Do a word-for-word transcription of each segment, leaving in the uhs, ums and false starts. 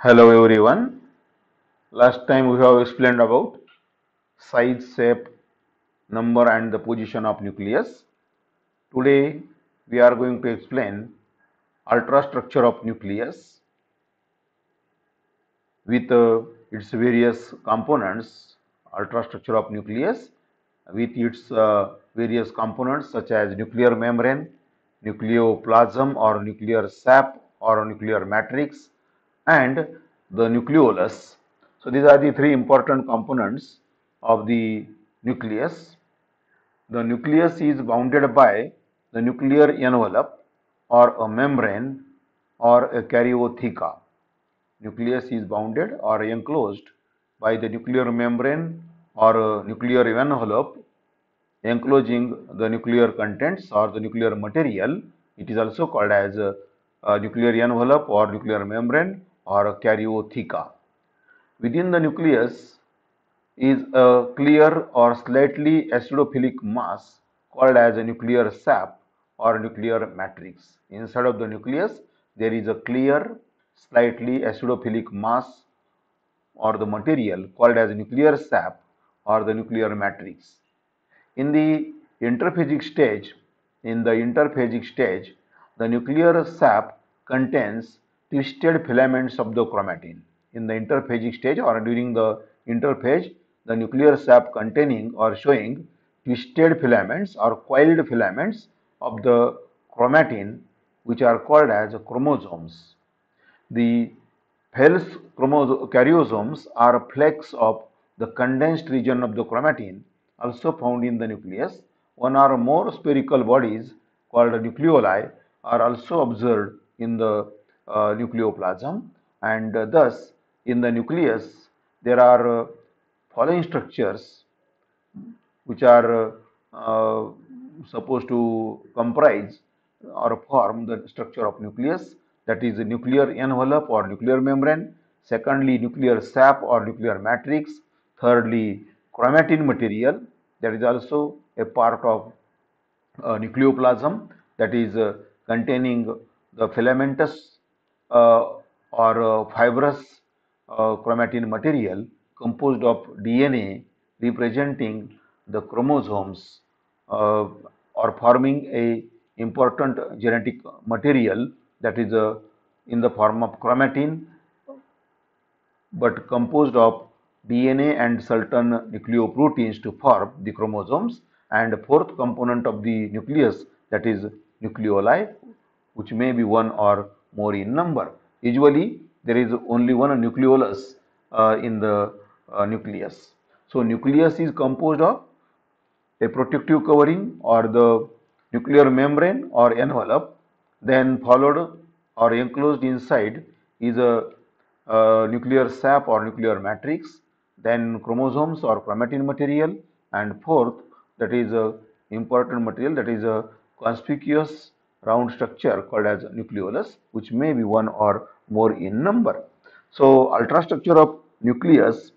Hello everyone. Last time we have explained about size, shape, number and the position of nucleus. Today we are going to explain ultrastructure of nucleus with uh, its various components. Ultrastructure of nucleus with its uh, various components such as nuclear membrane, nucleoplasm or nuclear sap or nuclear matrix and the nucleolus. So these are the three important components of the nucleus. The nucleus is bounded by the nuclear envelope or a membrane or a karyotheca. Nucleus is bounded or enclosed by the nuclear membrane or a nuclear envelope enclosing the nuclear contents or the nuclear material. It is also called as a, a nuclear envelope or nuclear membrane or a karyotheca. Within the nucleus is a clear or slightly acidophilic mass called as a nuclear sap or nuclear matrix. Inside of the nucleus, there is a clear, slightly acidophilic mass or the material called as nuclear sap or the nuclear matrix. In the interphasic stage, in the interphasic stage, the nuclear sap contains twisted filaments of the chromatin. In the interphasic stage or during the interphase, the nuclear sap containing or showing twisted filaments or coiled filaments of the chromatin, which are called as chromosomes. The Fels karyosomes are flakes of the condensed region of the chromatin also found in the nucleus. One or more spherical bodies called nucleoli are also observed in the uh, nucleoplasm, and uh, thus in the nucleus there are uh, following structures which are uh, uh, supposed to comprise or form the structure of nucleus, that is the nuclear envelope or nuclear membrane, secondly nuclear sap or nuclear matrix, thirdly chromatin material, that is also a part of uh, nucleoplasm, that is uh, containing the filamentous uh, or uh, fibrous uh, chromatin material composed of D N A representing the chromosomes uh, or forming a important genetic material, that is uh, in the form of chromatin but composed of D N A and certain nucleoproteins to form the chromosomes, and fourth component of the nucleus, that is nucleoli, which may be one or more in number. Usually there is only one nucleolus uh, in the uh, nucleus. So nucleus is composed of a protective covering or the nuclear membrane or envelope, then followed or enclosed inside is a, a nuclear sap or nuclear matrix, then chromosomes or chromatin material, and fourth, that is a important material, that is a conspicuous round structure called as nucleolus, which may be one or more in number. So ultrastructure of nucleus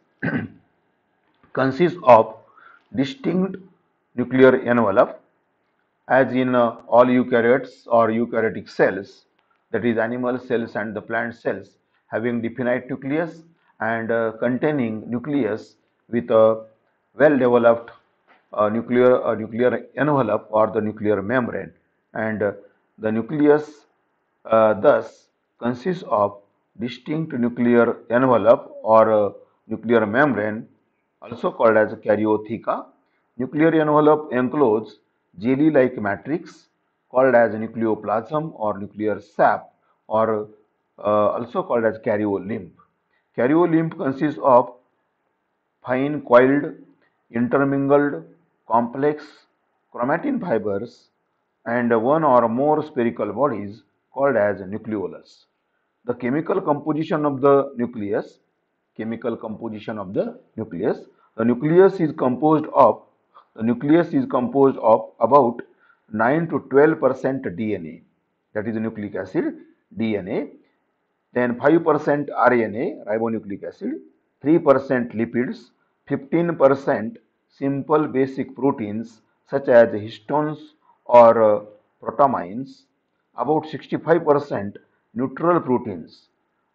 consists of distinct nuclear envelope, as in uh, all eukaryotes or eukaryotic cells, that is animal cells and the plant cells, having definite nucleus and uh, containing nucleus with a well developed uh, nuclear uh, nuclear envelope or the nuclear membrane, and uh, the nucleus uh, thus consists of distinct nuclear envelope or uh, nuclear membrane, also called as karyotheca. Nuclear envelope encloses jelly-like matrix called as nucleoplasm or nuclear sap, or uh, also called as karyolymph. Karyolymph consists of fine coiled, intermingled, complex chromatin fibers and one or more spherical bodies called as nucleolus. The chemical composition of the nucleus, chemical composition of the nucleus, the nucleus is composed of, the nucleus is composed of about nine to twelve percent D N A, that is nucleic acid, D N A, then five percent R N A, ribonucleic acid, three percent lipids, fifteen percent simple basic proteins such as histones or uh, protamines, about sixty-five percent neutral proteins,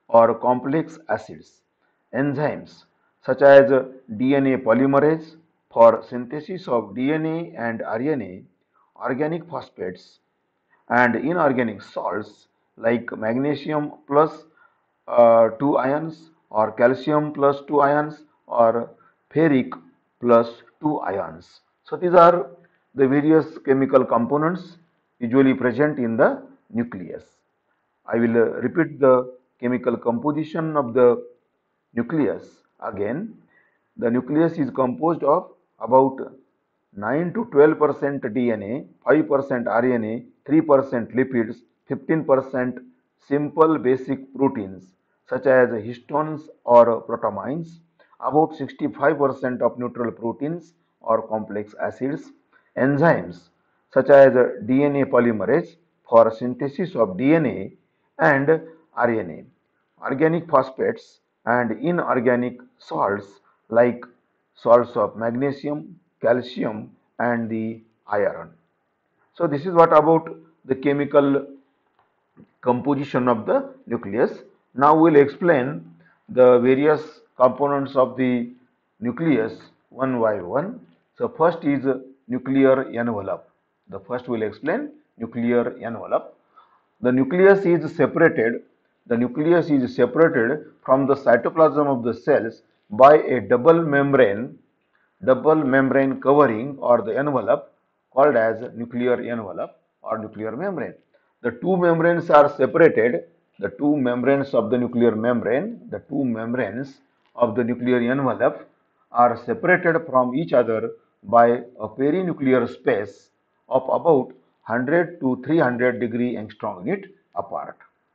or complex acids, enzymes such as D N A polymerase for synthesis of D N A and R N A, organic phosphates, and inorganic salts like magnesium plus uh, two ions, or calcium plus two ions, or ferric plus two ions. So these are the various chemical components usually present in the nucleus. I will uh, repeat the chemical composition of the nucleus again. The nucleus is composed of about nine to twelve percent D N A, five percent R N A, three percent lipids, fifteen percent simple basic proteins such as histones or protamines, about sixty-five percent of neutral proteins or complex acids, enzymes such as D N A polymerase for synthesis of D N A and R N A, organic phosphates, and inorganic salts like salts of magnesium, calcium, and the iron. So this is what about the chemical composition of the nucleus. Now we will explain the various components of the nucleus one by one. So first is nuclear envelope. The first we will explain nuclear envelope. The nucleus is separated. The nucleus is separated from the cytoplasm of the cells by a double membrane, double membrane covering, or the envelope, called as nuclear envelope or nuclear membrane. The two membranes are separated. The two membranes of the nuclear membrane, the two membranes of the nuclear envelope are separated from each other by a perinuclear space of about one hundred to three hundred degree angstrom unit apart.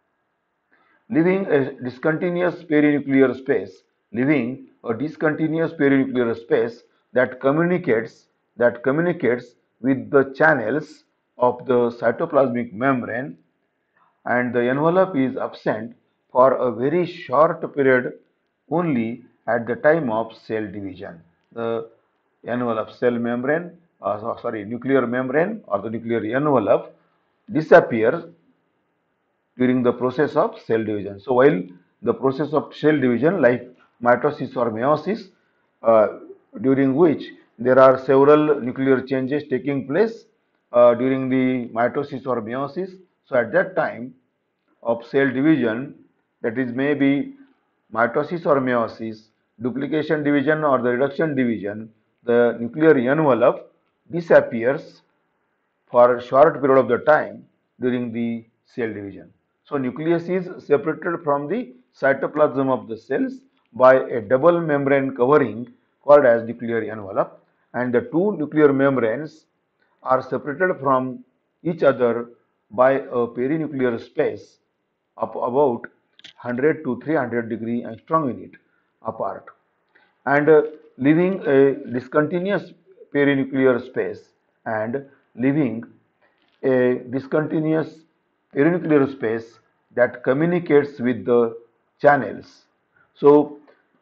Leaving a discontinuous perinuclear space, leaving a discontinuous perinuclear space that communicates that communicates with the channels of the cytoplasmic membrane, and the envelope is absent for a very short period only at the time of cell division. The envelope cell membrane, uh, sorry, nuclear membrane or the nuclear envelope disappears during the process of cell division. So while the process of cell division, like mitosis or meiosis, uh, during which there are several nuclear changes taking place uh, during the mitosis or meiosis. So at that time of cell division, that is maybe mitosis or meiosis, duplication division or the reduction division, the nuclear envelope disappears for a short period of the time during the cell division. So nucleus is separated from the cytoplasm of the cells by a double membrane covering called as nuclear envelope, and the two nuclear membranes are separated from each other by a perinuclear space of about one hundred to three hundred degree angstrom unit apart, and uh, leaving a discontinuous perinuclear space and leaving a discontinuous perinuclear space that communicates with the channels. So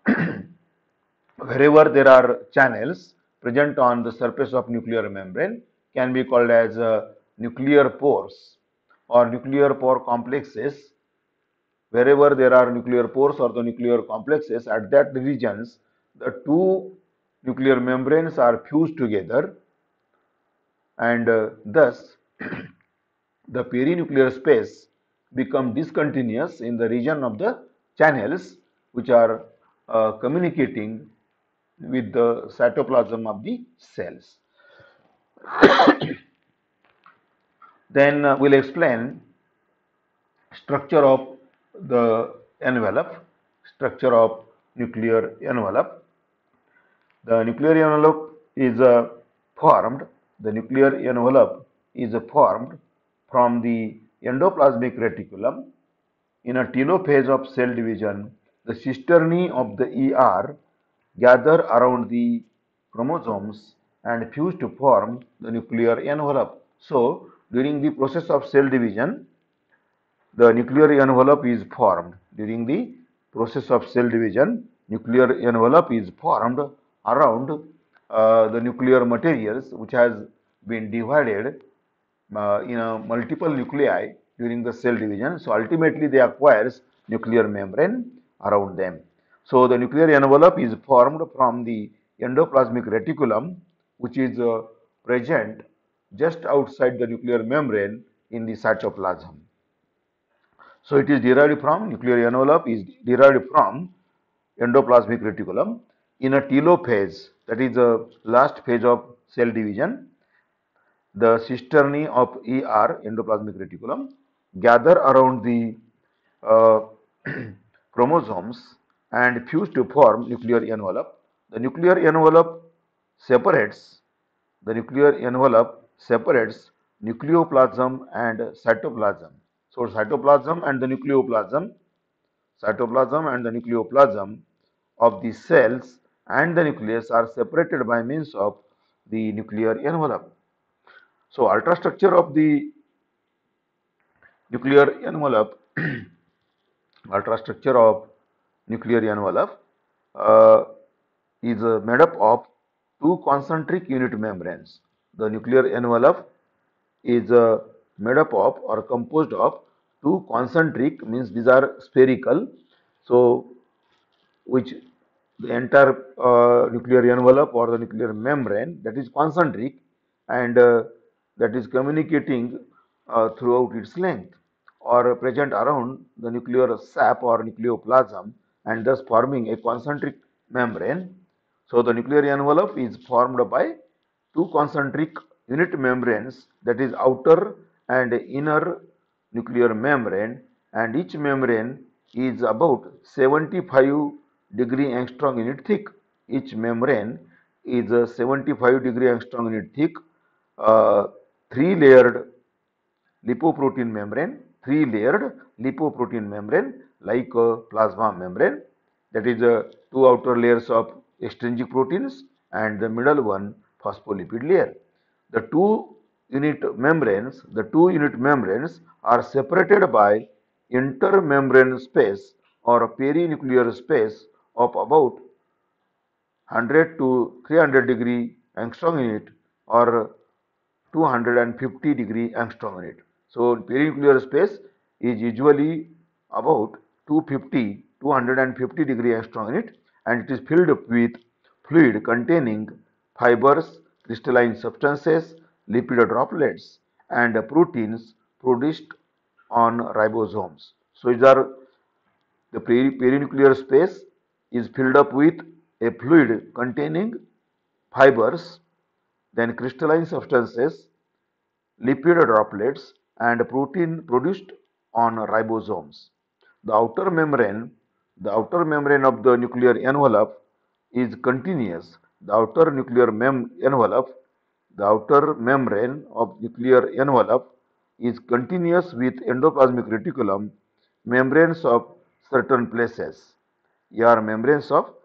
wherever there are channels present on the surface of nuclear membrane can be called as uh, nuclear pores or nuclear pore complexes. Wherever there are nuclear pores or the nuclear complexes, at that regions the two nuclear membranes are fused together, and uh, thus the perinuclear space become discontinuous in the region of the channels which are uh, communicating with the cytoplasm of the cells. Then uh, we'll explain structure of the envelope, structure of nuclear envelope. The nuclear envelope is uh, formed, the nuclear envelope is uh, formed from the endoplasmic reticulum. In a telophase of cell division, the cisternae of the E R gather around the chromosomes and fuse to form the nuclear envelope. So, during the process of cell division, the nuclear envelope is formed. During the process of cell division, nuclear envelope is formed around uh, the nuclear materials which has been divided uh, in a multiple nuclei during the cell division. So ultimately they acquires nuclear membrane around them. So the nuclear envelope is formed from the endoplasmic reticulum, which is uh, present just outside the nuclear membrane in the cytoplasm. So it is derived from nuclear envelope is derived from endoplasmic reticulum. In a telophase, that is the last phase of cell division, the cisternae of E R, endoplasmic reticulum, gather around the uh, chromosomes and fuse to form nuclear envelope. The nuclear envelope separates the nuclear envelope separates nucleoplasm and cytoplasm. So cytoplasm and the nucleoplasm, cytoplasm and the nucleoplasm of the cells and the nucleus are separated by means of the nuclear envelope. So ultrastructure of the nuclear envelope, ultrastructure of nuclear envelope uh, is uh, made up of two concentric unit membranes. The nuclear envelope is uh, made up of or composed of two concentric, means these are spherical. So which the entire uh, nuclear envelope or the nuclear membrane, that is concentric, and uh, that is communicating uh, throughout its length or present around the nuclear sap or nucleoplasm, and thus forming a concentric membrane. So the nuclear envelope is formed by two concentric unit membranes, that is outer and inner nuclear membrane, and each membrane is about seventy-five degree angstrom unit thick. Each membrane is a seventy-five degree angstrom unit thick, uh, three layered lipoprotein membrane, three layered lipoprotein membrane like a plasma membrane, that is uh, two outer layers of extrinsic proteins and the middle one phospholipid layer. The two unit membranes, the two unit membranes are separated by intermembrane space or perinuclear space of about one hundred to three hundred degree angstrom unit or two hundred fifty degree angstrom unit. So perinuclear space is usually about two hundred fifty, two hundred fifty degree angstrom unit, and it is filled with fluid containing fibers, crystalline substances, lipid droplets, and proteins produced on ribosomes. So these are the perinuclear space is filled up with a fluid containing fibers, then crystalline substances, lipid droplets, and protein produced on ribosomes. The outer membrane, the outer membrane of the nuclear envelope is continuous. The outer nuclear mem envelope, the outer membrane of nuclear envelope is continuous with endoplasmic reticulum, membranes of certain places. Here are membranes of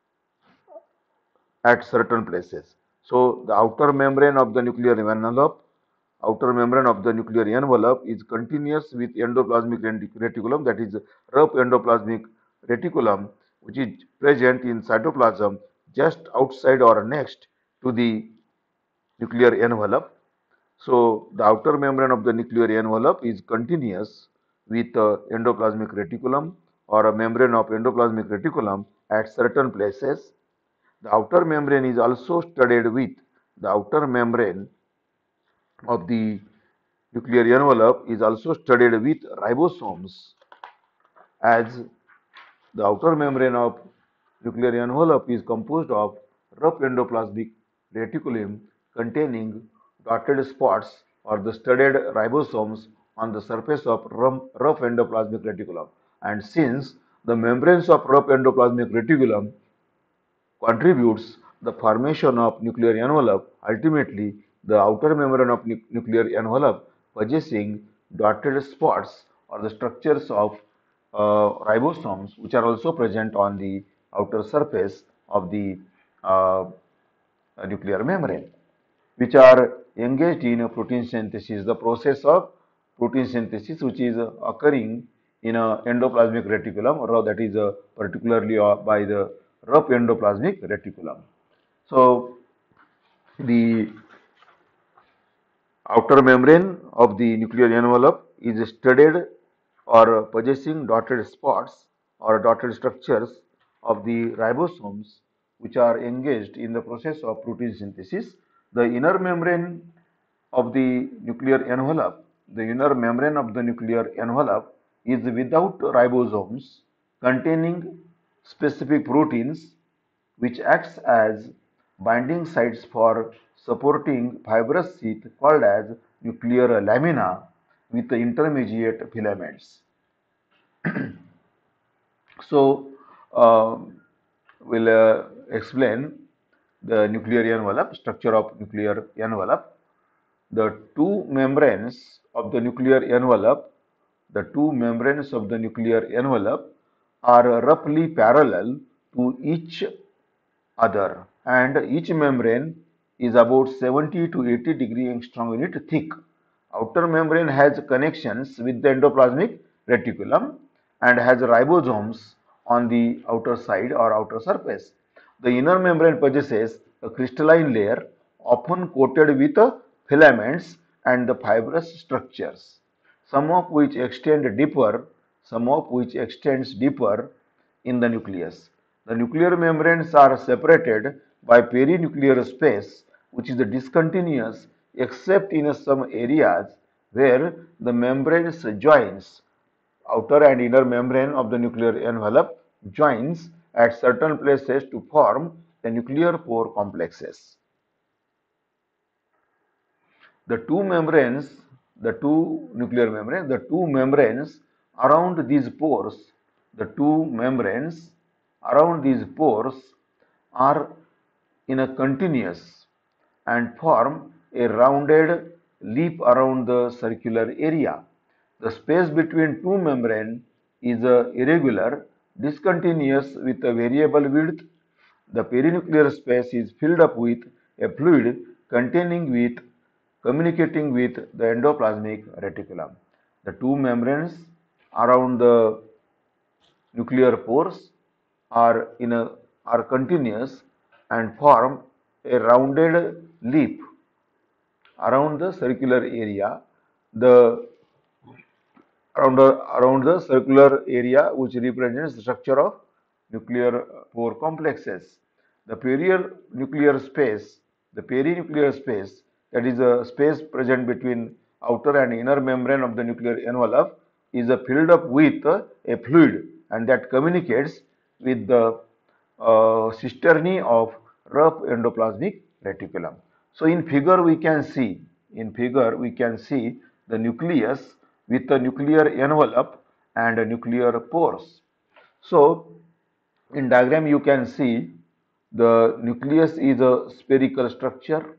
at certain places. So the outer membrane of the nuclear envelope, outer membrane of the nuclear envelope is continuous with endoplasmic reticulum, that is rough endoplasmic reticulum, which is present in cytoplasm just outside or next to the nuclear envelope. So the outer membrane of the nuclear envelope is continuous with uh, endoplasmic reticulum or a membrane of endoplasmic reticulum at certain places. The outer membrane is also studded with the outer membrane of the nuclear envelope is also studded with ribosomes, as the outer membrane of nuclear envelope is composed of rough endoplasmic reticulum containing dotted spots or the studded ribosomes on the surface of rough endoplasmic reticulum. And since the membranes of rough endoplasmic reticulum contributes the formation of nuclear envelope, ultimately the outer membrane of nu nuclear envelope possessing dotted spots or the structures of uh, ribosomes, which are also present on the outer surface of the uh, nuclear membrane, which are engaged in protein synthesis. The process of protein synthesis, which is uh, occurring in a endoplasmic reticulum, or that is uh, particularly uh, by the rough endoplasmic reticulum. So the outer membrane of the nuclear envelope is studded or possessing dotted spots or dotted structures of the ribosomes which are engaged in the process of protein synthesis. The inner membrane of the nuclear envelope, the inner membrane of the nuclear envelope is without ribosomes containing specific proteins which acts as binding sites for supporting fibrous sheath called as nuclear lamina with the intermediate filaments. So, uh, we'll uh, explain the nuclear envelope, structure of nuclear envelope. The two membranes of the nuclear envelope, the two membranes of the nuclear envelope are roughly parallel to each other, and each membrane is about seventy to eighty degree angstrom unit thick. Outer membrane has connections with the endoplasmic reticulum and has ribosomes on the outer side or outer surface. The inner membrane possesses a crystalline layer often coated with filaments and the fibrous structures, some of which extend deeper, some of which extends deeper in the nucleus. The nuclear membranes are separated by perinuclear space, which is discontinuous except in some areas where the membranes joins. Outer and inner membrane of the nuclear envelope joins at certain places to form the nuclear pore complexes. The two membranes, the two nuclear membranes, the two membranes around these pores, the two membranes around these pores are in a continuous and form a rounded leaf around the circular area. The space between two membranes is uh, irregular, discontinuous with a variable width. The perinuclear space is filled up with a fluid containing with communicating with the endoplasmic reticulum. The two membranes around the nuclear pores are in a are continuous and form a rounded leaf around the circular area. The around the, around the circular area which represents the structure of nuclear pore complexes. The perinuclear space, the perinuclear space, that is a space present between outer and inner membrane of the nuclear envelope, is uh, filled up with uh, a fluid, and that communicates with the uh, cisternae of rough endoplasmic reticulum. So in figure we can see, in figure we can see the nucleus with a nuclear envelope and a nuclear pores. So in diagram you can see the nucleus is a spherical structure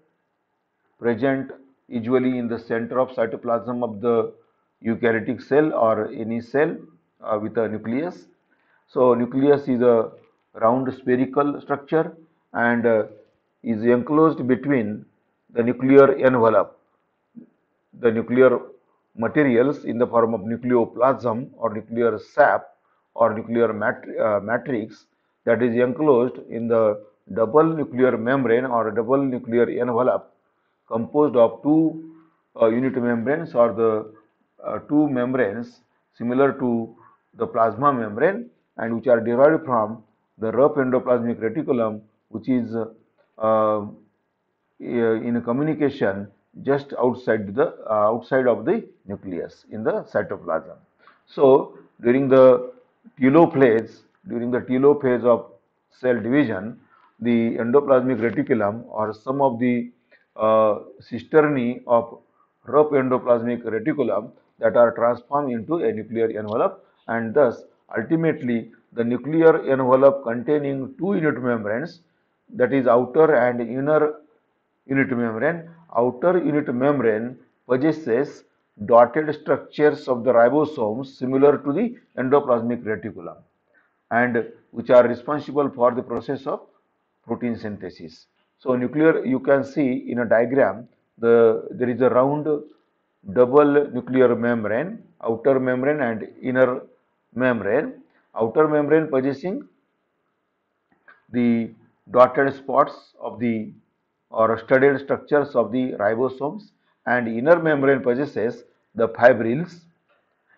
present usually in the center of cytoplasm of the eukaryotic cell or any cell uh, with a nucleus. So nucleus is a round spherical structure and uh, is enclosed between the nuclear envelope, the nuclear materials in the form of nucleoplasm or nuclear sap or nuclear matri uh, matrix that is enclosed in the double nuclear membrane or double nuclear envelope composed of two uh, unit membranes or the uh, two membranes similar to the plasma membrane and which are derived from the rough endoplasmic reticulum, which is uh, uh, in a communication just outside the uh, outside of the nucleus in the cytoplasm. So during the telophase, during the telophase of cell division, the endoplasmic reticulum or some of the uh, cisternae of rough endoplasmic reticulum that are transformed into a nuclear envelope, and thus ultimately the nuclear envelope containing two unit membranes, that is outer and inner unit membrane. Outer unit membrane possesses dotted structures of the ribosomes similar to the endoplasmic reticulum and which are responsible for the process of protein synthesis. So nuclear, you can see in a diagram, the there is a round double nuclear membrane, outer membrane and inner membrane. Outer membrane possessing the dotted spots of the or studded structures of the ribosomes, and inner membrane possesses the fibrils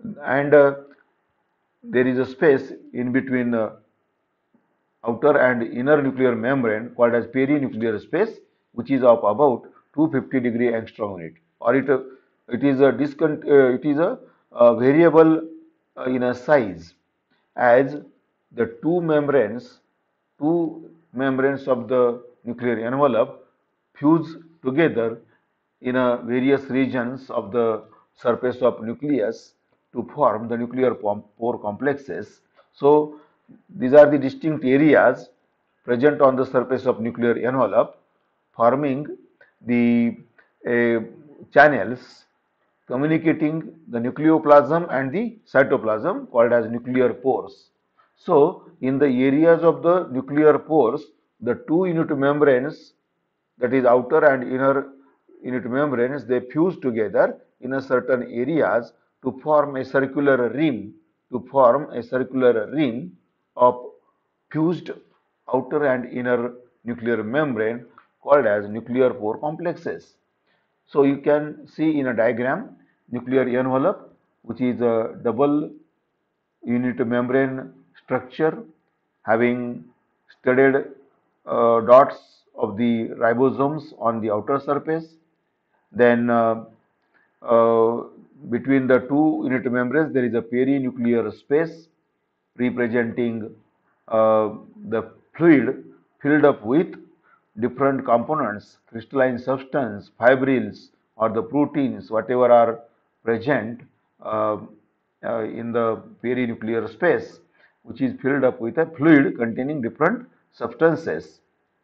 and uh, there is a space in between uh, outer and inner nuclear membrane called as perinuclear space, which is of about two hundred fifty degree angstrom unit, or it uh, it is a discont uh, it is a, uh variable uh, in a size, as the two membranes two membranes of the nuclear envelope fuse together in a various regions of the surface of nucleus to form the nuclear pore complexes. So these are the distinct areas present on the surface of nuclear envelope, forming the uh, channels communicating the nucleoplasm and the cytoplasm, called as nuclear pores. So in the areas of the nuclear pores, the two unit membranes, that is outer and inner unit membranes, they fuse together in a certain areas to form a circular ring, to form a circular ring of fused outer and inner nuclear membrane, called as nuclear pore complexes. So you can see in a diagram nuclear envelope, which is a double unit membrane structure having studded uh, dots of the ribosomes on the outer surface. Then uh, uh, between the two unit membranes there is a perinuclear space representing uh, the fluid filled up with different components, crystalline substance, fibrils, or the proteins, whatever are present uh, uh, in the perinuclear space, which is filled up with a fluid containing different substances.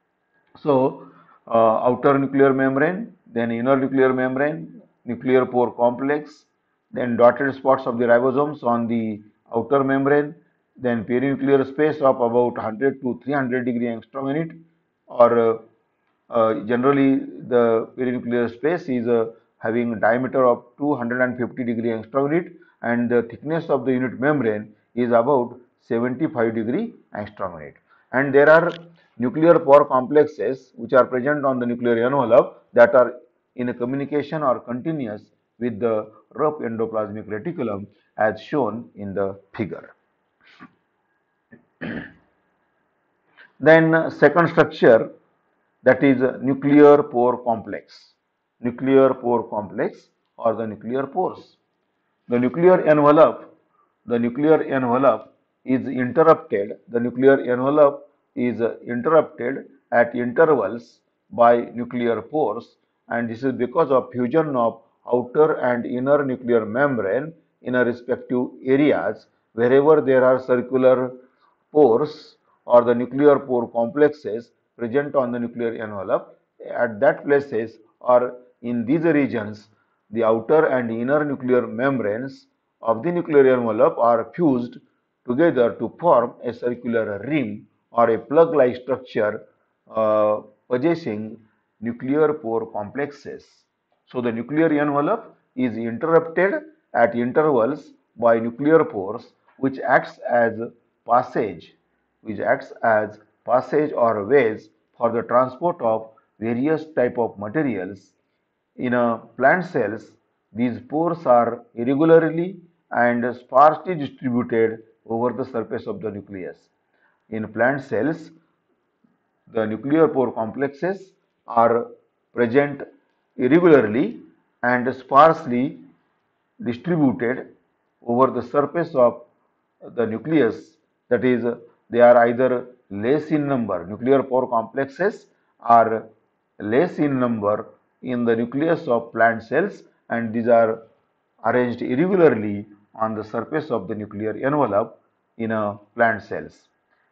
So, uh, outer nuclear membrane, then inner nuclear membrane, nuclear pore complex, then dotted spots of the ribosomes on the outer membrane, then perinuclear space of about one hundred to three hundred degree angstrom unit, or uh, uh, generally the perinuclear space is uh, having diameter of two hundred fifty degree angstrom unit, and the thickness of the unit membrane is about seventy-five degree angstrom unit. And there are nuclear pore complexes which are present on the nuclear envelope that are in a communication or continuous with the rough endoplasmic reticulum, as shown in the figure. Then uh, second structure, that is uh, nuclear pore complex. Nuclear pore complex or the nuclear pores. The nuclear envelope, the nuclear envelope is interrupted, the nuclear envelope is uh, interrupted at intervals by nuclear pores, and this is because of fusion of outer and inner nuclear membrane in a respective areas. Wherever there are circular pores or the nuclear pore complexes present on the nuclear envelope, at that places or in these regions, the outer and inner nuclear membranes of the nuclear envelope are fused together to form a circular ring or a plug-like structure uh, possessing nuclear pore complexes. So the nuclear envelope is interrupted at intervals by nuclear pores, which acts as passage, which acts as passage or ways for the transport of various type of materials. In a plant cells, these pores are irregularly and sparsely distributed over the surface of the nucleus. In plant cells, the nuclear pore complexes are present irregularly and sparsely distributed over the surface of the nucleus. That is, they are either less in number, nuclear pore complexes are less in number in the nucleus of plant cells, and these are arranged irregularly on the surface of the nuclear envelope in a plant cells.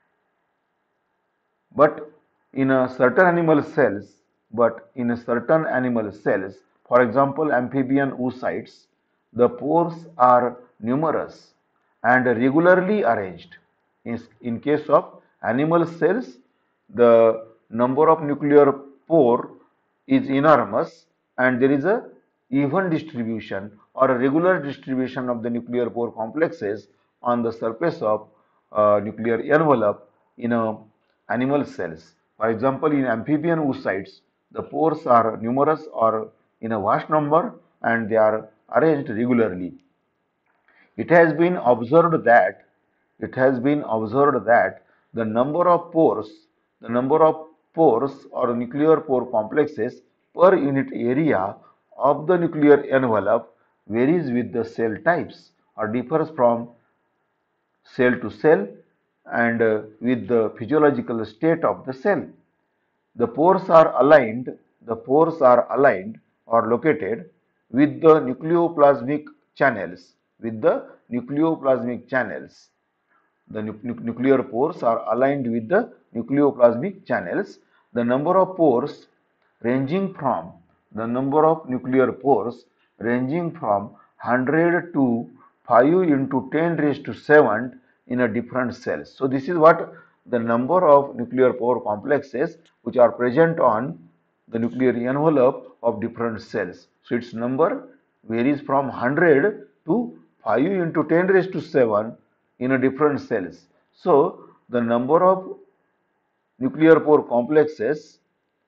But in a certain animal cells, but in a certain animal cells, for example, amphibian oocytes, the pores are numerous and regularly arranged. In, in case of animal cells, the number of nuclear pore is enormous, and there is a even distribution or a regular distribution of the nuclear pore complexes on the surface of uh, nuclear envelope in a animal cells. For example, in amphibian oocytes, the pores are numerous or in a vast number, and they are arranged regularly. It has been observed that it has been observed that the number of pores, the number of pores or nuclear pore complexes per unit area of the nuclear envelope varies with the cell types or differs from cell to cell and uh, with the physiological state of the cell. The pores are aligned, the pores are aligned or located with the nucleoplasmic channels, with the nucleoplasmic channels. The nu nu nuclear pores are aligned with the nucleoplasmic channels. The number of pores ranging from the number of nuclear pores ranging from one hundred to five into ten raised to seven in a different cells. So this is what the number of nuclear pore complexes which are present on the nuclear envelope of different cells. So its number varies from one hundred to five into ten raised to seven in a different cells. So the number of nuclear pore complexes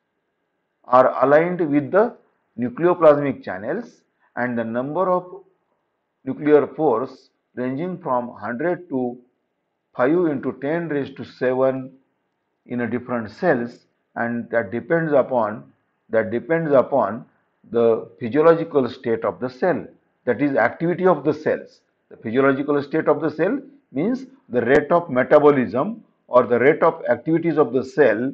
are aligned with the nucleoplasmic channels, and the number of nuclear pores ranging from one hundred to five into ten raised to seven in a different cells, and that depends upon that depends upon the physiological state of the cell, that is activity of the cells. The physiological state of the cell means the rate of metabolism or the rate of activities of the cell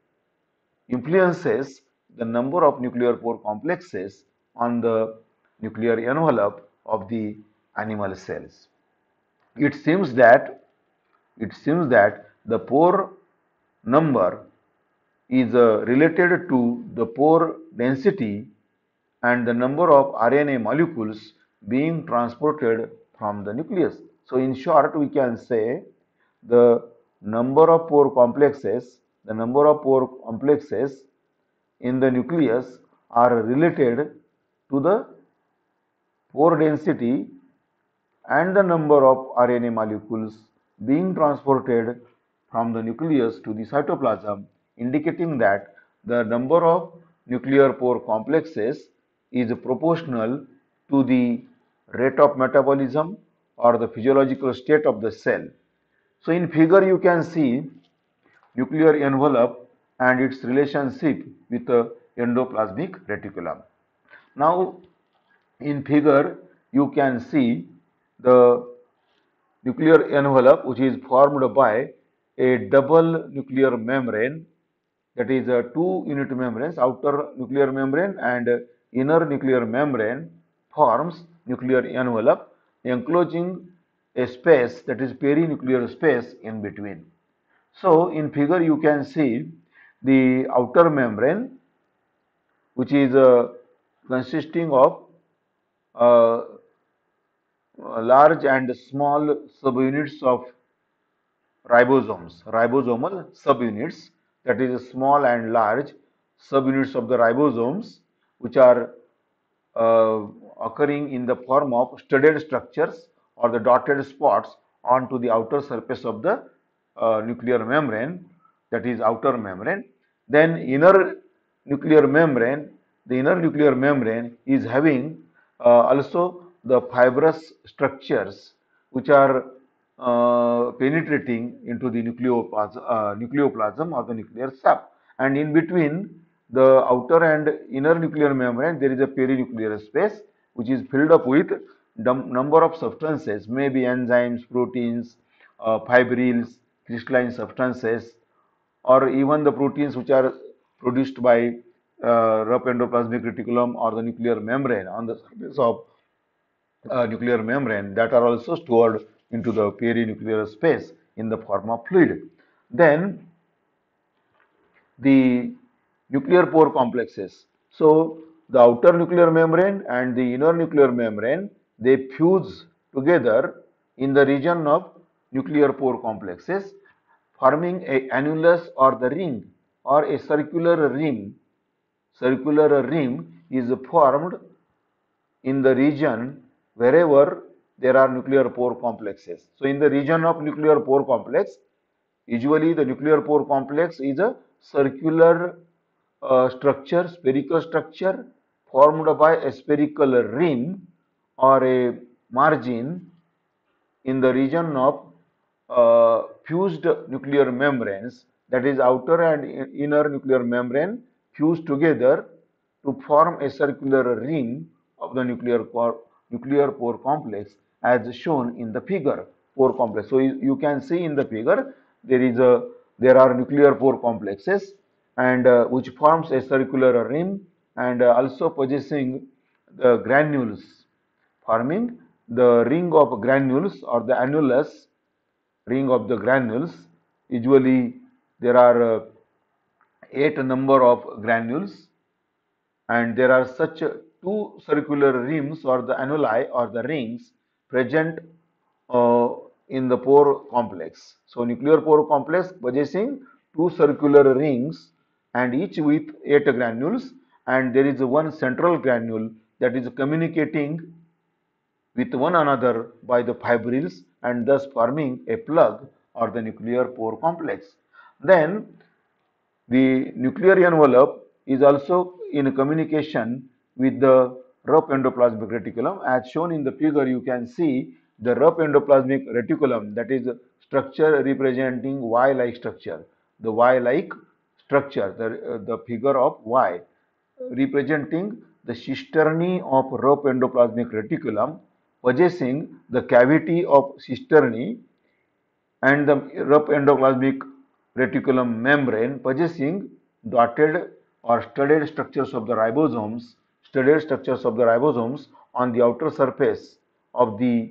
influences the number of nuclear pore complexes on the nuclear envelope of the animal cells. It seems that it seems that the pore number is uh, related to the pore density and the number of R N A molecules being transported from the nucleus. So in short, we can say the number of pore complexes, the number of pore complexes in the nucleus are related to the pore density and the number of R N A molecules being transported from the nucleus to the cytoplasm, indicating that the number of nuclear pore complexes is proportional to the rate of metabolism or the physiological state of the cell. So in figure you can see nuclear envelope and its relationship with the endoplasmic reticulum. Now in figure you can see the nuclear envelope which is formed by a double nuclear membrane, that is a two unit membranes, outer nuclear membrane and inner nuclear membrane forms nuclear envelope enclosing a space, that is perinuclear space, in between. So in figure you can see the outer membrane which is uh, consisting of uh, large and small subunits of ribosomes, ribosomal subunits, that is small and large subunits of the ribosomes which are uh, occurring in the form of studded structures or the dotted spots onto the outer surface of the uh, nuclear membrane, that is outer membrane. Then inner nuclear membrane, the inner nuclear membrane is having uh, also the fibrous structures which are uh, penetrating into the nucleoplasm, uh, nucleoplasm or the nuclear sap, and in between the outer and inner nuclear membrane there is a perinuclear space which is filled up with number of substances, maybe enzymes, proteins, uh, fibrils, crystalline substances, or even the proteins which are produced by uh, rough endoplasmic reticulum or the nuclear membrane on the surface of uh, nuclear membrane, that are also stored into the perinuclear space in the form of fluid. Then the nuclear pore complexes. So the outer nuclear membrane and the inner nuclear membrane, they fuse together in the region of nuclear pore complexes, forming a annulus or the ring or a circular rim. Circular rim is formed in the region wherever there are nuclear pore complexes. So in the region of nuclear pore complex, usually the nuclear pore complex is a circular uh, structure, spherical structure formed by a spherical rim or a margin in the region of uh, fused nuclear membranes, that is outer and inner nuclear membrane fused together to form a circular ring of the nuclear core, nuclear pore complex as shown in the figure pore complex. So you, you can see in the figure there is a there are nuclear pore complexes and uh, which forms a circular ring and uh, also possessing the granules, forming the ring of granules or the annulus ring of the granules. Usually there are uh, eight number of granules and there are such two circular rims or the annuli or the rings present uh, in the pore complex. So nuclear pore complex possessing two circular rings and each with eight granules, and there is one central granule that is communicating with one another by the fibrils and thus forming a plug or the nuclear pore complex. Then the nuclear envelope is also in communication with the rough endoplasmic reticulum. As shown in the figure, you can see the rough endoplasmic reticulum, that is structure representing Y-like structure. The Y-like structure, the, uh, the figure of Y, representing the cisternae of rough endoplasmic reticulum possessing the cavity of cisternae and the rough endoplasmic reticulum membrane possessing dotted or studded structures of the ribosomes, studded structures of the ribosomes on the outer surface of the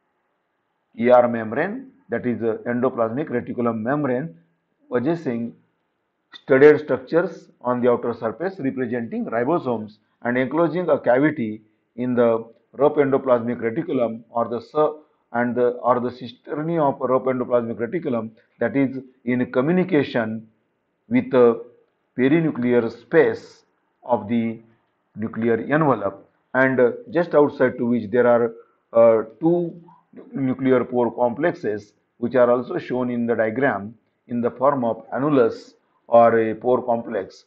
E R membrane, that is the endoplasmic reticulum membrane possessing studded structures on the outer surface representing ribosomes and enclosing a cavity in the rough endoplasmic reticulum or the and the or the cisternae of rough endoplasmic reticulum, that is in communication with the perinuclear space of the nuclear envelope, and uh, just outside to which there are uh, two nuclear pore complexes which are also shown in the diagram in the form of annulus or a pore complex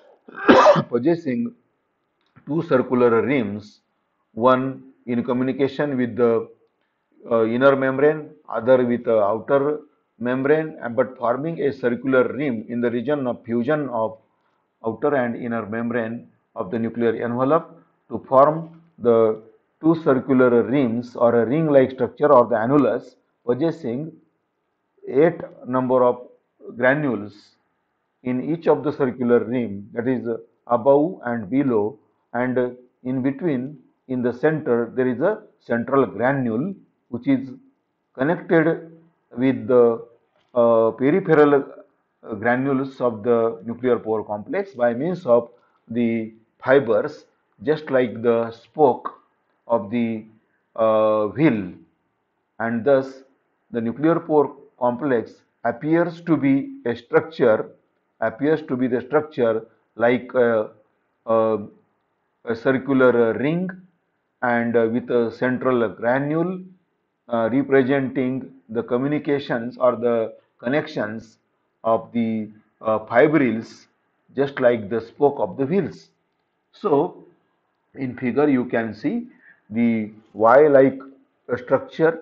possessing two circular rims, one in communication with the uh, inner membrane, other with the outer membrane, but forming a circular rim in the region of fusion of outer and inner membrane of the nuclear envelope to form the two circular rims or a ring-like structure or the annulus possessing eight number of granules in each of the circular rim, that is above and below, and in between in the center there is a central granule which is connected with the uh, peripheral uh, granules of the nuclear pore complex by means of the fibers, just like the spoke of the uh, wheel, and thus the nuclear pore complex appears to be a structure appears to be the structure like a, a, a circular ring and uh, with a central granule uh, representing the communications or the connections of the uh, fibrils, just like the spoke of the wheels. So in figure you can see the Y-like structure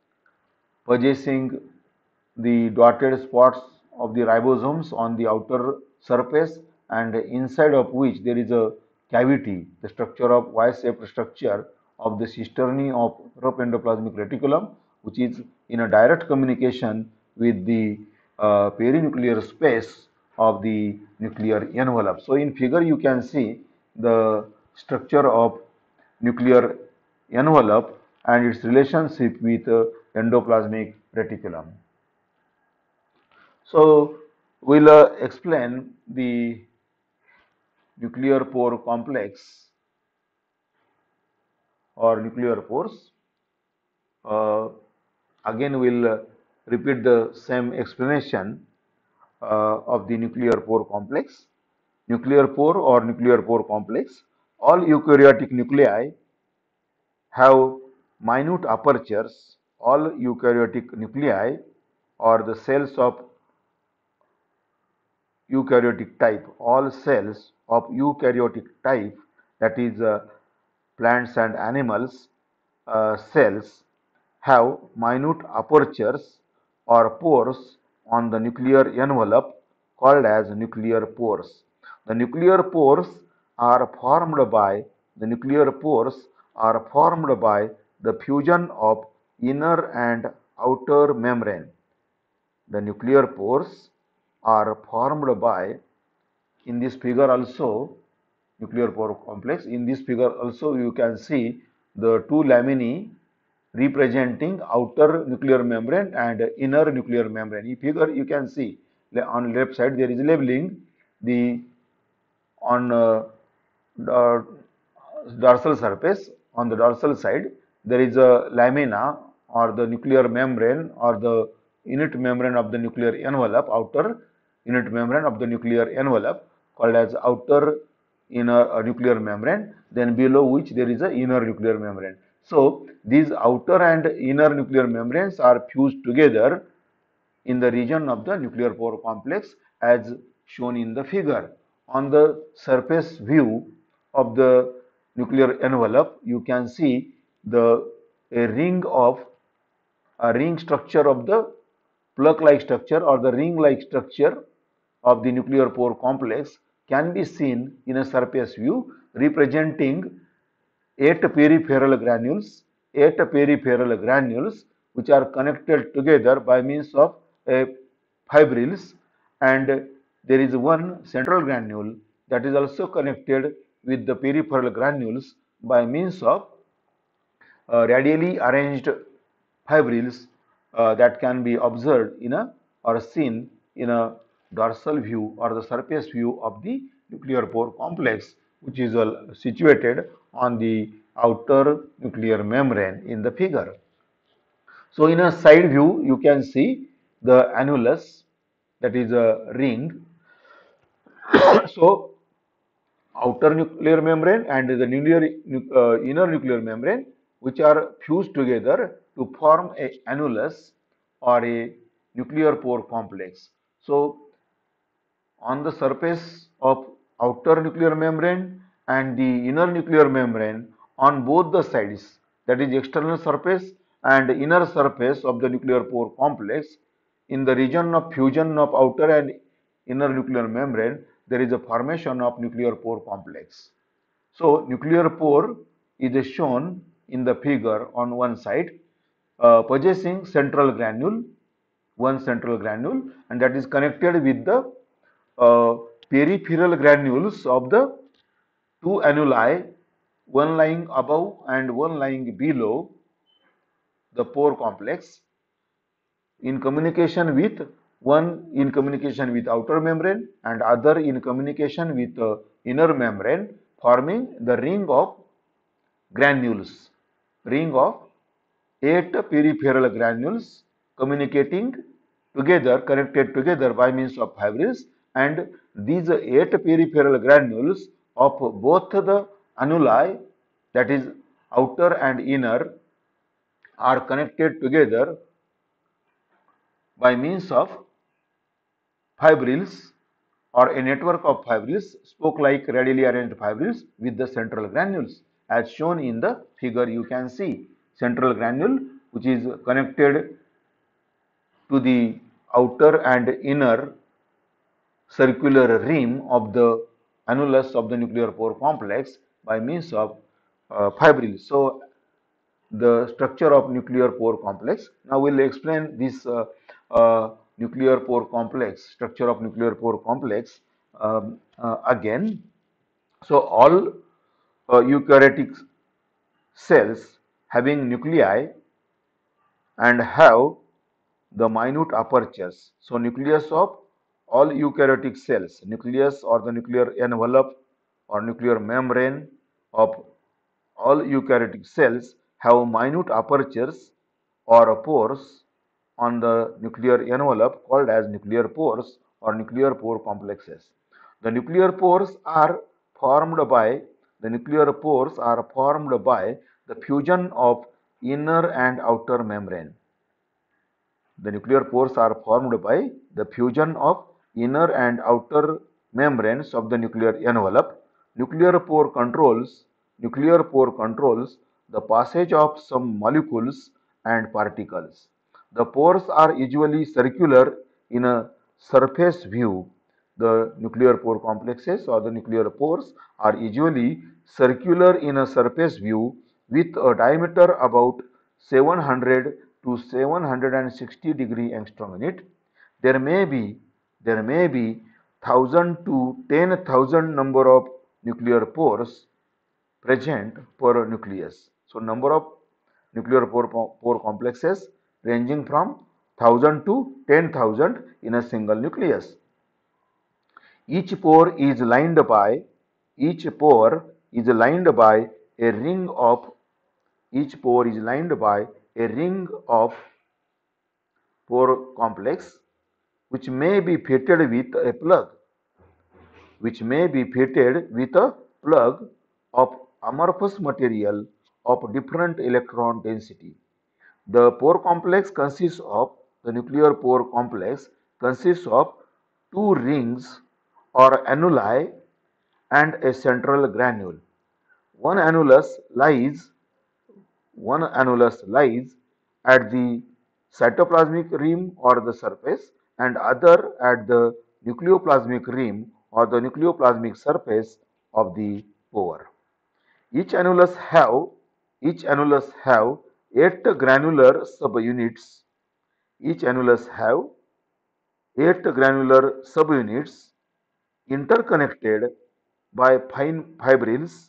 possessing the dotted spots of the ribosomes on the outer surface, and inside of which there is a cavity, the structure of Y-shaped structure of the cisternae of rough endoplasmic reticulum, which is in a direct communication with the uh, perinuclear space of the nuclear envelope. So in figure you can see the structure of nuclear envelope and its relationship with uh, endoplasmic reticulum. So we'll uh, explain the nuclear pore complex or nuclear pores. Uh, again, we'll uh, repeat the same explanation uh, of the nuclear pore complex. Nuclear pore or nuclear pore complex. All eukaryotic nuclei have minute apertures. All eukaryotic nuclei or the cells of eukaryotic type, all cells of eukaryotic type, that is uh, plants and animals uh, cells, have minute apertures or pores on the nuclear envelope called as nuclear pores. The nuclear pores are formed by the nuclear pores are formed by the fusion of inner and outer membrane. The nuclear pores are formed by, in this figure also, nuclear pore complex. In this figure also you can see the two laminae representing outer nuclear membrane and inner nuclear membrane. In figure you can see on left side there is labeling the on uh, the dorsal surface. On the dorsal side there is a lamina or the nuclear membrane or the unit membrane of the nuclear envelope, outer unit membrane of the nuclear envelope called as outer inner uh, nuclear membrane, then below which there is a inner nuclear membrane. So these outer and inner nuclear membranes are fused together in the region of the nuclear pore complex as shown in the figure. On the surface view of the nuclear envelope, you can see the a ring of a ring structure of the plug-like structure or the ring-like structure of the nuclear pore complex can be seen in a surface view representing eight peripheral granules, eight peripheral granules which are connected together by means of a fibrils, and there is one central granule that is also connected with the peripheral granules by means of uh, radially arranged fibrils uh, that can be observed in a or seen in a dorsal view or the surface view of the nuclear pore complex, which is uh, situated on the outer nuclear membrane in the figure. So in a side view you can see the annulus, that is a ring. So outer nuclear membrane and the nuclear, uh, inner nuclear membrane which are fused together to form a annulus or a nuclear pore complex. So on the surface of outer nuclear membrane and the inner nuclear membrane, on both the sides, that is external surface and inner surface of the nuclear pore complex, in the region of fusion of outer and inner nuclear membrane, there is a formation of nuclear pore complex. So nuclear pore is shown in the figure on one side, uh, possessing central granule, one central granule, and that is connected with the uh, peripheral granules of the two annuli, one lying above and one lying below the pore complex, in communication with one in communication with outer membrane and other in communication with uh, inner membrane, forming the ring of granules, ring of eight peripheral granules communicating together, connected together by means of fibrils, and these eight peripheral granules of both the annuli, that is outer and inner, are connected together by means of fibrils or a network of fibrils, spoke-like radially arranged fibrils with the central granules. As shown in the figure, you can see central granule which is connected to the outer and inner circular rim of the annulus of the nuclear pore complex by means of uh, fibrils. So the structure of nuclear pore complex. Now we'll explain this uh, uh, nuclear pore complex, structure of nuclear pore complex um, uh, again. So all uh, eukaryotic cells having nuclei and have the minute apertures. So nucleus of all eukaryotic cells, nucleus or the nuclear envelope or nuclear membrane of all eukaryotic cells have minute apertures or pores on the nuclear envelope called as nuclear pores or nuclear pore complexes. The nuclear pores are formed by the nuclear pores are formed by the fusion of inner and outer membrane. The nuclear pores are formed by the fusion of inner and outer membranes of the nuclear envelope. Nuclear pore controls nuclear pore controls the passage of some molecules and particles. The pores are usually circular in a surface view. The nuclear pore complexes or the nuclear pores are usually circular in a surface view with a diameter about seven hundred to seven hundred sixty degree angstrom in it. There may be there may be one thousand to ten thousand number of nuclear pores present per nucleus. So, number of nuclear pore, pore complexes ranging from one thousand to ten thousand in a single nucleus. Each pore is lined by each pore is lined by a ring of each pore is lined by a ring of pore complex which may be fitted with a plug which may be fitted with a plug of amorphous material of different electron density. The pore complex consists of the nuclear pore complex consists of two rings or annuli and a central granule. One annulus lies one annulus lies at the cytoplasmic rim or the surface and other at the nucleoplasmic rim or the nucleoplasmic surface of the pore. Each annulus have each annulus have eight granular subunits. Each annulus have eight granular subunits interconnected by fine fibrils.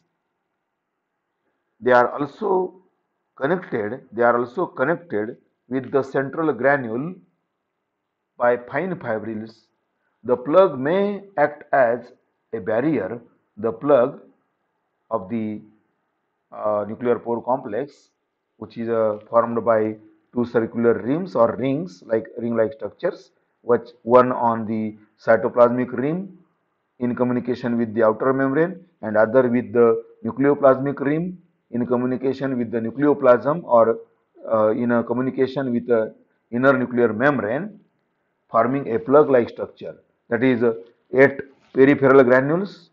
They are also connected. They are also connected with the central granule by fine fibrils. The plug may act as a barrier. The plug of the uh, nuclear pore complex, which is uh, formed by two circular rims or rings like ring-like structures, which one on the cytoplasmic rim in communication with the outer membrane and other with the nucleoplasmic rim in communication with the nucleoplasm or uh, in a communication with the inner nuclear membrane, forming a plug-like structure. That is uh, eight peripheral granules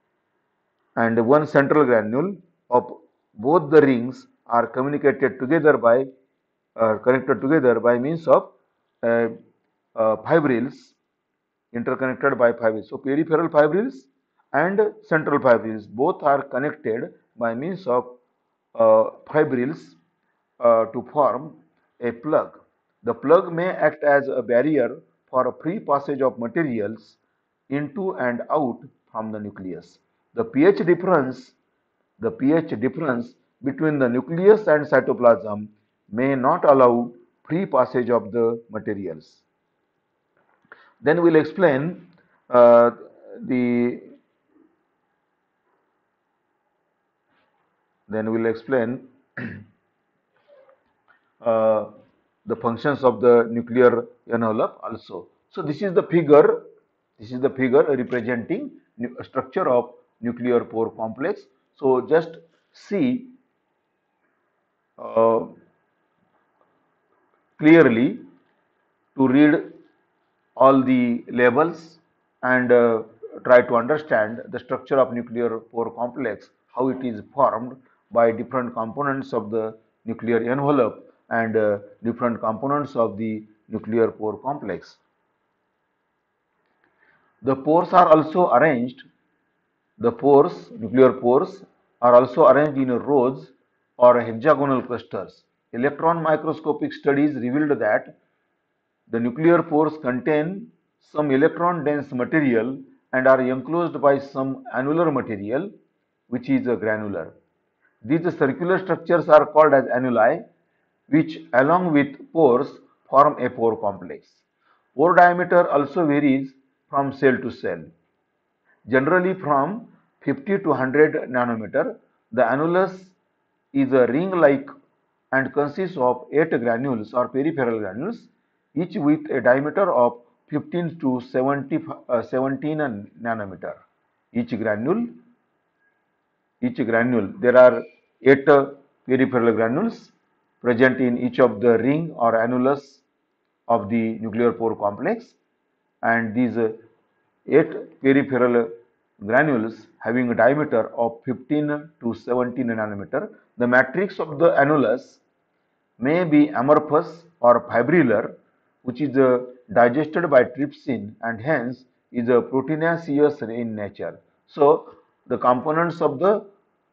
and one central granule of both the rings are communicated together by uh, connected together by means of uh, uh, fibrils interconnected by fibrils. So, peripheral fibrils and central fibrils both are connected by means of uh, fibrils uh, to form a plug. The plug may act as a barrier for a free passage of materials into and out from the nucleus. The pH difference the pH difference between the nucleus and cytoplasm may not allow free passage of the materials. Then we will explain uh, the then we will explain uh, the functions of the nuclear envelope also. So this is the figure. This is the figure representing structure of nuclear pore complex. So just see uh, clearly to read all the labels and uh, try to understand the structure of nuclear pore complex, how it is formed by different components of the nuclear envelope and uh, different components of the nuclear pore complex. The pores are also arranged, the pores, nuclear pores are also arranged in rows or hexagonal clusters. Electron microscopic studies revealed that the nuclear pores contain some electron dense material and are enclosed by some annular material which is granular. These circular structures are called as annuli, which along with pores form a pore complex. Pore diameter also varies from cell to cell. Generally from fifty to one hundred nanometer, the annulus is a ring-like and consists of eight granules or peripheral granules, each with a diameter of fifteen to seventy, uh, seventeen nanometer. Each granule, each granule, there are eight uh, peripheral granules present in each of the ring or annulus of the nuclear pore complex, and these uh, eight peripheral granules having a diameter of fifteen to seventeen nanometer. The matrix of the annulus may be amorphous or fibrillar, which is uh, digested by trypsin and hence is a proteinaceous in nature. So, the components of the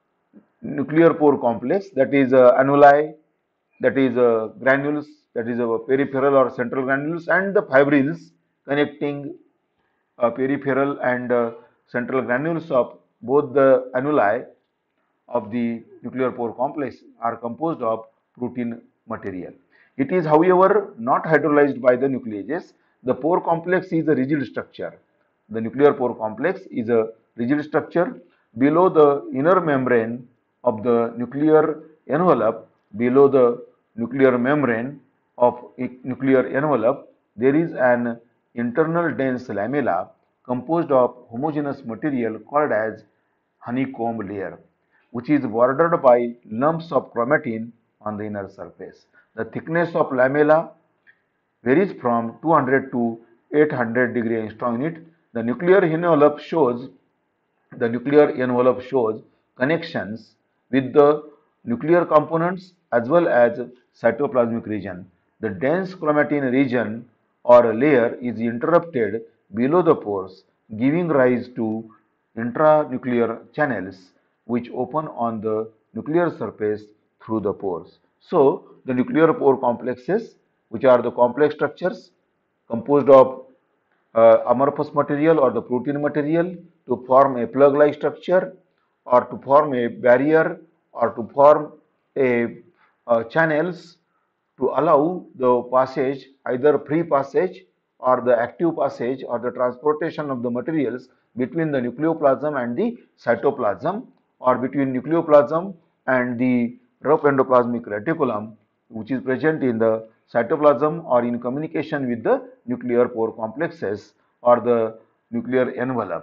nuclear pore complex, that is uh, annuli, that is uh, granules, that is uh, peripheral or central granules, and the fibrils connecting uh, peripheral and uh, central granules of both the annuli of the nuclear pore complex are composed of protein material. It is, however, not hydrolyzed by the nucleases. The pore complex is a rigid structure. The nuclear pore complex is a rigid structure. Below the inner membrane of the nuclear envelope, below the nuclear membrane of nuclear envelope, there is an internal dense lamella composed of homogeneous material called as honeycomb layer, which is bordered by lumps of chromatin on the inner surface. The thickness of lamella varies from two hundred to eight hundred degree angstrom unit. The nuclear envelope shows the nuclear envelope shows connections with the nuclear components as well as cytoplasmic region. The dense chromatin region or layer is interrupted below the pores, giving rise to intranuclear channels which open on the nuclear surface through the pores. So, the nuclear pore complexes, which are the complex structures composed of uh, amorphous material or the protein material to form a plug-like structure or to form a barrier or to form a uh, channels to allow the passage, either free passage or the active passage or the transportation of the materials between the nucleoplasm and the cytoplasm, or between nucleoplasm and the rough endoplasmic reticulum, which is present in the cytoplasm or in communication with the nuclear pore complexes or the nuclear envelope.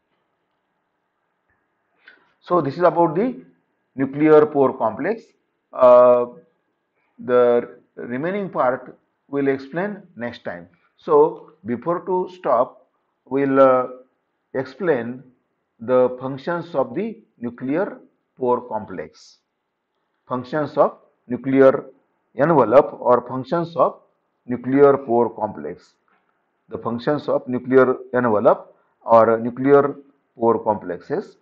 So, this is about the nuclear pore complex. Uh, the remaining part we will explain next time. So, before to stop, we will uh, explain the functions of the nuclear pore complex, functions of nuclear envelope or functions of nuclear pore complex. The functions of nuclear envelope or nuclear pore complexes.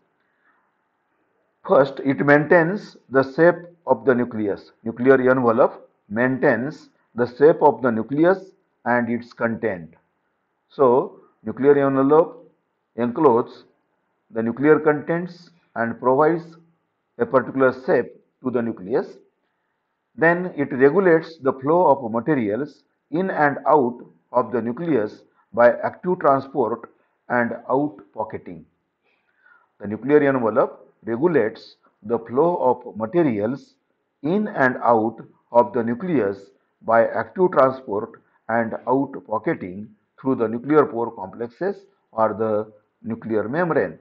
First, it maintains the shape of the nucleus. Nuclear envelope maintains the shape of the nucleus and its content. So, nuclear envelope encloses the nuclear contents and provides a particular shape to the nucleus. Then it regulates the flow of materials in and out of the nucleus by active transport and out pocketing. The nuclear envelope regulates the flow of materials in and out of the nucleus by active transport and out pocketing through the nuclear pore complexes or the nuclear membrane.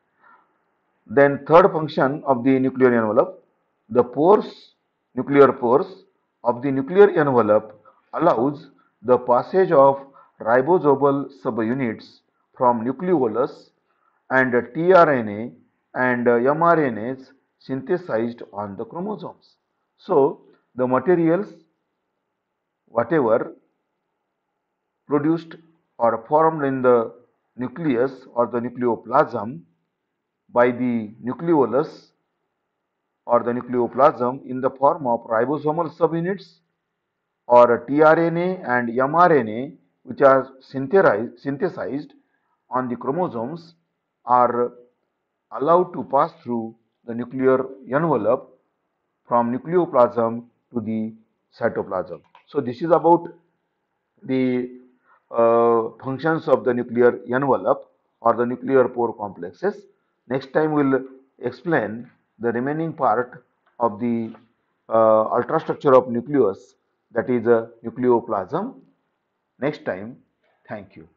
Then third function of the nuclear envelope, the pores, nuclear pores of the nuclear envelope allows the passage of ribosomal subunits from nucleolus and tRNA and mRNAs synthesized on the chromosomes. So, the materials whatever produced or formed in the nucleus or the nucleoplasm by the nucleolus or the nucleoplasm in the form of ribosomal subunits or tRNA and mRNA, which are synthesized on the chromosomes, are allowed to pass through the nuclear envelope from nucleoplasm to the cytoplasm. So, this is about the uh, functions of the nuclear envelope or the nuclear pore complexes. Next time we will explain the remaining part of the uh, ultrastructure of nucleus, that is a nucleoplasm. Next time, thank you.